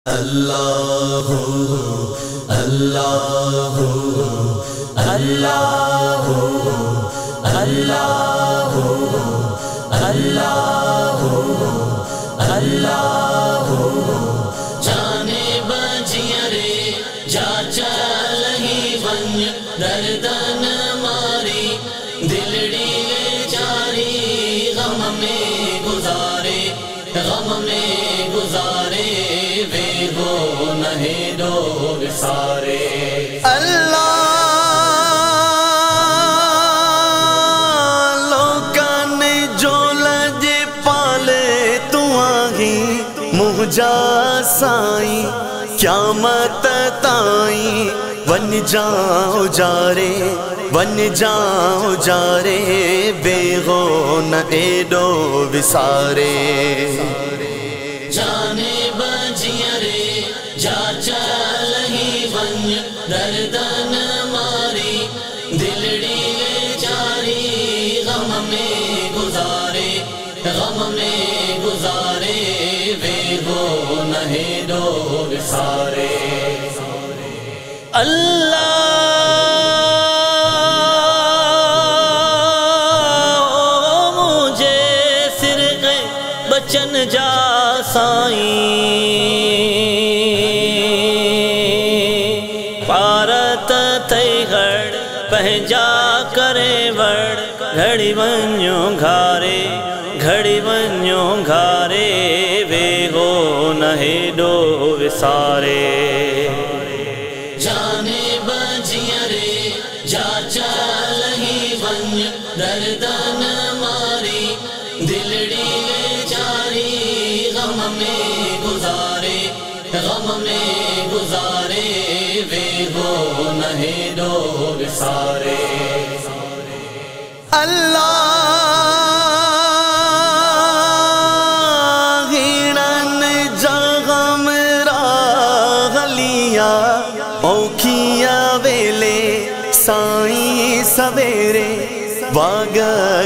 अल्लाह अल्लाह अल्लाह अल्लाह अल्लाह अल्लाह जाने बजिया रे जा चल ही वन दर्दन मारी दिलड़ी बेचारी गम में गुजारे वे हो नहीं दो विसारे। अल्लाह लोकां ने जो लजे पाले तू आही मुझा साई क्या मत ताई वन जाओ जारे बेगो न एडो विसारे। जाने बजिया रे जा चल ही वन दर्दन मारी दिलड़ी बेचारी गम में गुजारे वे हो नहीं दो विसारे। अल्लाह मुझे सिर गए बचन जा साई पारत थई घड़ पहजा करे वड़ घड़ी वन्यो घारे वे हो नहीं दो विसारे। जाने बजिया रे जा चल ही वन दर्दन मारी दिलड़ी बेचारी गम में गुजारे वे हो नहीं दो विसारे। अल्लाह हीणन जगम रागलिया औखिया वेले साई सवेरे वाग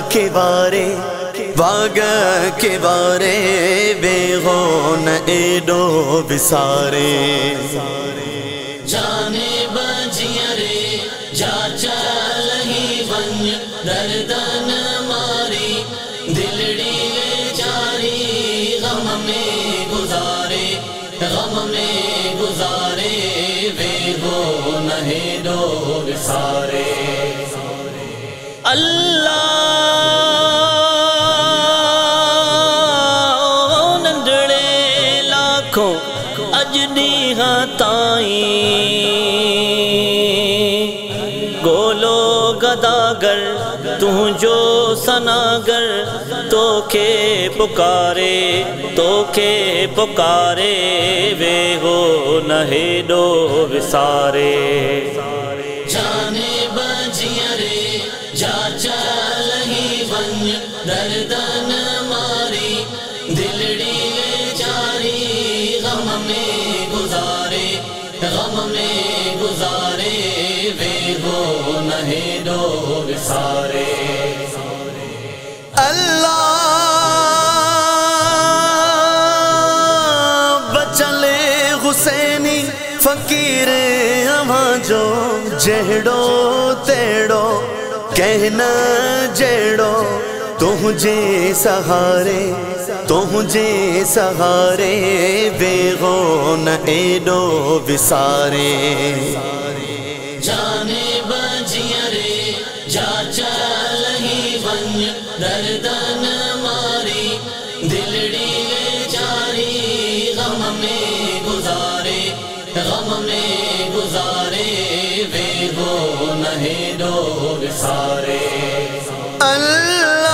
के बारे वे हो न एडो विसारे। जाने बजिया रे जा चल ही वन दर्दन मारी दिलड़ी बेचारी गम में गुजारे वे हो नहीं दो विसारे। अल्लाह अजनी ताई गोलो गदागर तू जो सनागर तोखे पुकारे वे हो नहीं दो विसारे। जाने बजिया रे जा चल ही वन दर्दन मारी दिलड़ी बेचारी गम में गुजारे वे हो नहीं दो विसारे। अल्लाह बचले हुसैनी फकीर अमा जो जेड़ो तेड़ो कहना जेड़ो तुझे सहारे वे हो न एडो विसारे। जाने बजिया रे जा चल ही वन दर्दन मारी दिलड़ी बेचारी गम में गुजारे वे हो नहीं दो विसारे। अल्लाह